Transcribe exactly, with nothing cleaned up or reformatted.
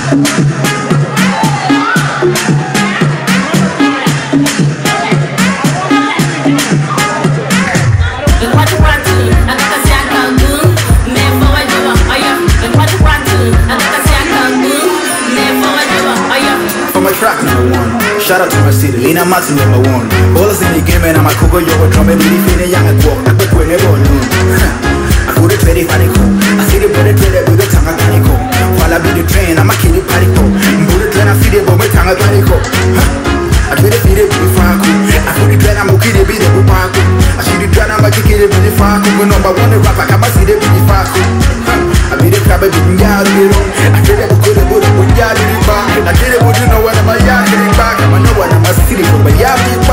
Track number one. Shout out to my city, Lena Martin number one. Ballers in the game and I'm a cougar, you're a drum and really feeling young and walk. I put never alone. I put it ready for the cool. I see the better trade with the tongue at the cool. While I be the train, I'm a kiddie party cool. Bullet train, I feed it, but my tongue at the cool. I feel it, feed it, be far cool. I put it train, I'm okay, they be the park. I see the train, I'm a kiddie, be the far cool. Number one, the rap, I can't see the be far cool. I be the crab, I be the yard, I feel it, good, good, good, yard, I feel it, good, you know what I'm a yard, back. I know what I'm a city, but yeah,